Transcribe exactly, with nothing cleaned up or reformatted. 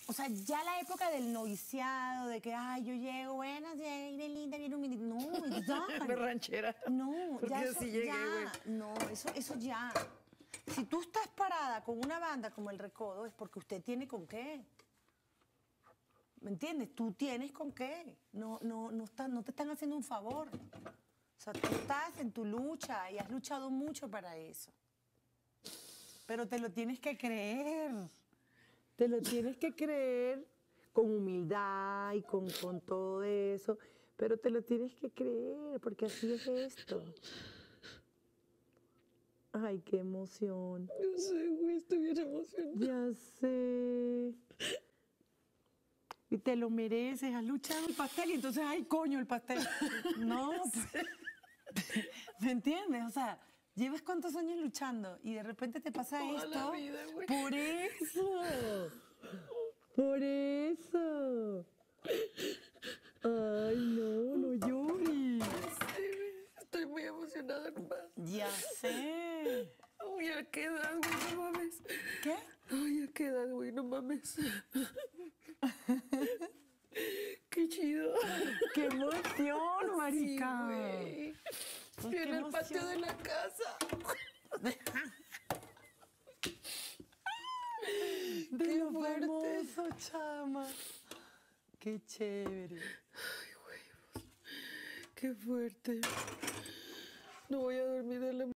O sea, ya la época del noviciado, de que, ay, yo llego, buenas, viene linda, viene humilde. No, ya. De ranchera. No, Porque ya yo eso, sí llegué, ya. güey. No, eso, eso ya. Si tú estás parada con una banda como El Recodo, es porque usted tiene con qué. ¿Me entiendes? Tú tienes con qué. No, no, no, está, no te están haciendo un favor. O sea, tú estás en tu lucha y has luchado mucho para eso. Pero te lo tienes que creer. Te lo tienes que creer con humildad y con, con todo eso. Pero te lo tienes que creer, porque así es esto. Ay, qué emoción. Yo sé, güey, estoy bien emocionada. Ya sé. Y te lo mereces, has luchado el pastel y entonces, ay, coño, el pastel. No, pues, ¿me entiendes? O sea, llevas cuántos años luchando y de repente te pasa Toda esto. la vida, güey. Por eso. Por eso. Ay, no, no llores. Sí, estoy muy emocionada nomás. Ya sé. Uy, ¿a qué edad, güey? No mames. ¿Qué? Ay, ¿a qué edad, güey? No mames. Qué chido. ¡Qué emoción, marica! Sí, güey. Pues, Y qué en el emoción. patio de la casa. De Qué lo fuerte. famoso, chama. Qué chévere. Ay, güey. Qué fuerte. No voy a dormir de la